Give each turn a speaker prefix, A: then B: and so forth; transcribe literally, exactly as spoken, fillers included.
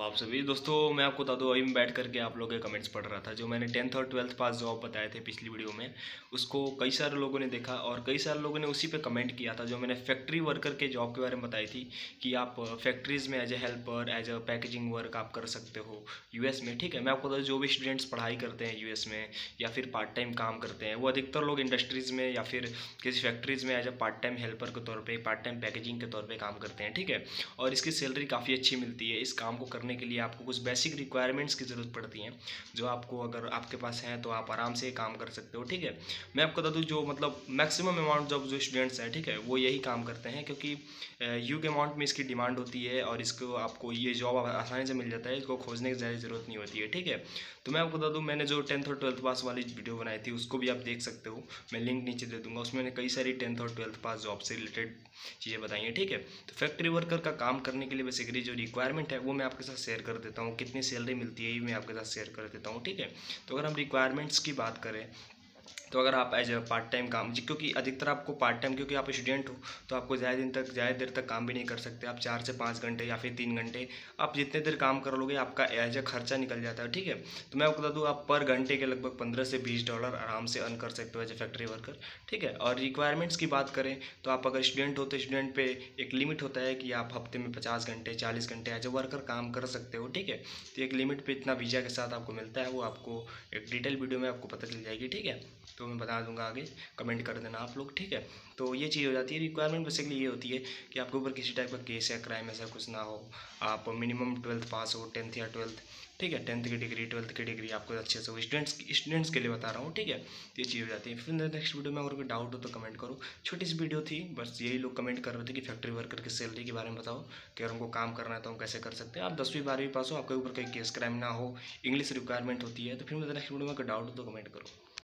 A: हो आप सभी दोस्तों। मैं आपको बता दूं, अभी मैं बैठ करके आप लोगों के कमेंट्स पढ़ रहा था। जो मैंने टेंथ और ट्वेल्थ पास जॉब बताए थे पिछली वीडियो में, उसको कई सारे लोगों ने देखा और कई सारे लोगों ने उसी पे कमेंट किया था। जो मैंने फैक्ट्री वर्कर के जॉब के बारे में बताई थी कि आप फैक्ट्रीज़ में as a helper, as a packaging work आप कर सकते हो यूएस में। ठीक है, मैं आपको बता दूं, जो भी स्टूडेंट्स पढ़ाई करते हैं यूएस में या फिर पार्ट टाइम काम करते हैं, वो अधिकतर लोग इंडस्ट्रीज़ में या फिर किसी फैक्ट्रीज़ में as a part time helper के तौर पर, पार्ट टाइम पैकेजिंग के तौर पर काम करते हैं। ठीक है, और इसकी सैलरी काफ़ी अच्छी मिलती है। इस काम को करने के लिए आपको कुछ बेसिक रिक्वायरमेंट्स की ज़रूरत पड़ती हैं, जो आपको अगर आपके पास हैं तो आप आराम से काम कर सकते हो। ठीक है, मैं आपको बता दूं, जो मतलब मैक्सिमम अमाउंट जब जो स्टूडेंट्स हैं, ठीक है, वो यही काम करते हैं, क्योंकि ह्यूज अमाउंट में इसकी डिमांड होती है और इसको आपको ये जॉब आसानी से मिल जाता है। इसको खोजने की ज़्यादा ज़रूरत नहीं होती है। ठीक है, तो मैं आपको बता दूं, मैंने जो टेंथ और ट्वेल्थ पास वाली वीडियो बनाई थी उसको भी आप देख सकते हो, मैं लिंक नीचे दे दूंगा। उसमें मैंने कई सारी टेंथ और ट्वेल्थ पास जॉब से रिलेटेड चीज़ें बताई हैं। ठीक है, तो फैक्ट्री वर्कर का काम करने के लिए बेसिकली जो रिक्वायरमेंट है वो मैं आपके साथ शेयर कर देता हूँ। कितनी सैलरी मिलती है ये मैं आपके साथ शेयर कर देता हूँ। ठीक है, तो अगर हम रिक्वायरमेंट्स की बात करें, तो अगर आप एज अ पार्ट टाइम काम, जी क्योंकि अधिकतर आपको पार्ट टाइम, क्योंकि आप स्टूडेंट हो तो आपको ज़्यादा दिन तक ज़्यादा देर तक काम भी नहीं कर सकते। आप चार से पाँच घंटे या फिर तीन घंटे आप जितने देर काम कर लोगे आपका एज अ खर्चा निकल जाता है। ठीक है, तो मैं आपको बता दूँ, आप पर घंटे के लगभग पंद्रह से बीस डॉलर आराम से अर्न कर सकते हो एज ए फैक्ट्री वर्कर। ठीक है, और रिक्वायरमेंट्स की बात करें तो आप अगर स्टूडेंट हो तो स्टूडेंट पे एक लिमिट होता है कि आप हफ्ते में पचास घंटे चालीस घंटे एज ए वर्कर काम कर सकते हो। ठीक है, तो एक लिमिट पे इतना वीज़ा के साथ आपको मिलता है, वो आपको एक डिटेल वीडियो में आपको पता चल जाएगी। ठीक है, तो मैं बता दूंगा, आगे कमेंट कर देना आप लोग। ठीक है, तो ये चीज़ हो जाती है। रिक्वायरमेंट बेसिकली ये होती है कि आपके ऊपर किसी टाइप का केस या क्राइम ऐसा कुछ ना हो, आप मिनिमम ट्वेल्थ पास हो, टेंथ या ट्वेल्थ। ठीक है, टेंथ की डिग्री ट्वेल्थ की डिग्री आपको अच्छे से हो, स्टूडेंट्स स्टूडेंट्स के लिए बता रहा हूँ। ठीक है, तो ये चीज़ हो जाती है। फिर नेक्स्ट वीडियो में अगर कोई डाउट हो तो कमेंट करो। छोटी सी वीडियो थी, बस यही लोग कमेंट कर रहे थे कि फैक्ट्री वर्कर की सैलरी के बारे में बताओ कि अगर हमको काम करना है तो हम कैसे कर सकते हैं। आप दसवीं बारहवीं पास हो, आपके ऊपर कोई केस क्राइम ना हो, इंग्लिश रिक्वायरमेंट होती है। तो फिर नेक्स्ट वीडियो में कोई डाउट हो तो कमेंट करो।